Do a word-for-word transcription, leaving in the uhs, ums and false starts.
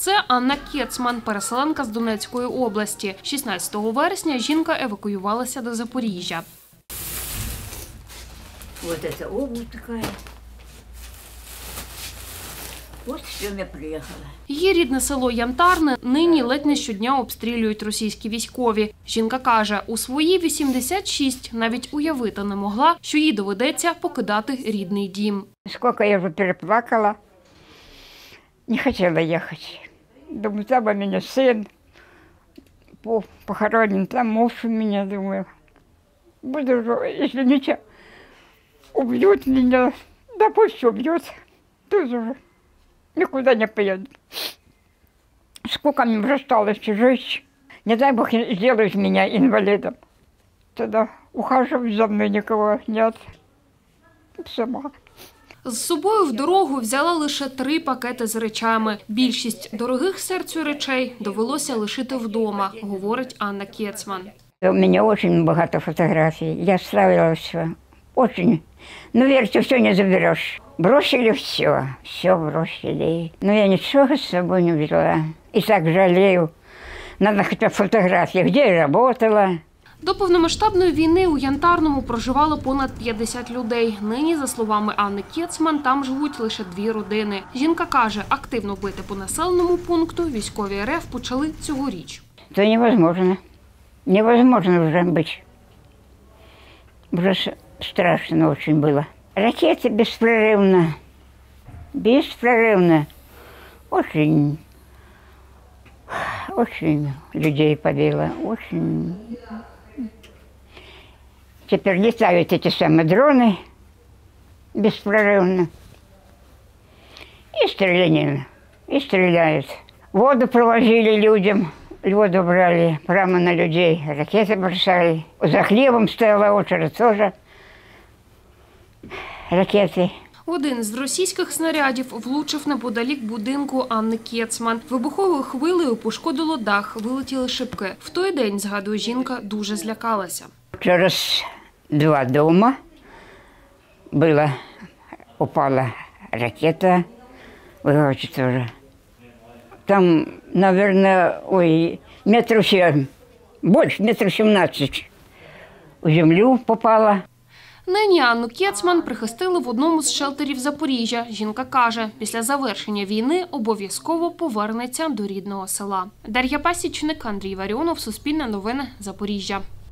Це Анна Кецман, переселенка з Донецької області. шістнадцятого вересня жінка евакуювалася до Запоріжжя. Ось це обувь така. Ось з чим я приїхала. Її рідне село Янтарне нині ледь не щодня обстрілюють російські військові. Жінка каже, у свої вісімдесят шість навіть уявити не могла, що їй доведеться покидати рідний дім. Скільки я вже переплакала, не хотіла їхати. Думаю, там у мене син похоронен, там муж у мене, думаю. Буду вже, извините, убьют меня, да пусть убьют, тоже уже. Никуда не поеду. Сколько мне уже осталось жить. Не дай Бог сделают меня инвалидом. Тогда ухаживать за мной никого нет. Сама. З собою в дорогу взяла лише три пакети з речами. Більшість дорогих серцю речей довелося лишити вдома, говорить Анна Кецман. У меня очень багато фотографий. Я ставила все. Очень. Ну, верьте, все не заберешь. Бросили все, все бросили. Но я ничего с собой не взяла. И так жалею. Надо хотя бы фотографии, где я работала. До повномасштабної війни у Янтарному проживало понад п'ятдесят людей. Нині, за словами Анни Кецман, там живуть лише дві родини. Жінка каже, активно бити по населеному пункту військові РФ почали цьогоріч. Це невозможно. Невозможно вже бути. Вже страшно очень было. Ракеты беспрерывно, беспрерывно. Очень, очень людей побило, очень. Теперь летают эти самые дроны беспрерывно. И стрелянина, и стреляют. Воду провозили людям, воду брали прямо на людей, ракеты бросали. За хлебом стояла очередь тоже. Ракети. Один з російських снарядів влучив неподалік будинку Анни Кецман. Вибуховою хвилею пошкодило дах, вилетіли шибки. В той день, згадує жінка, дуже злякалася. Через два дома була, упала ракета, ви говорите, теж. Там, мабуть, ой, метрів сім, більше, метрів сімнадцять у землю попала. Нині Анну Кецман прихистили в одному з шелтерів Запоріжжя. Жінка каже, після завершення війни обов'язково повернеться до рідного села. Дар'я Пасічник, Андрій Варіонов, Суспільне новини, Запоріжжя.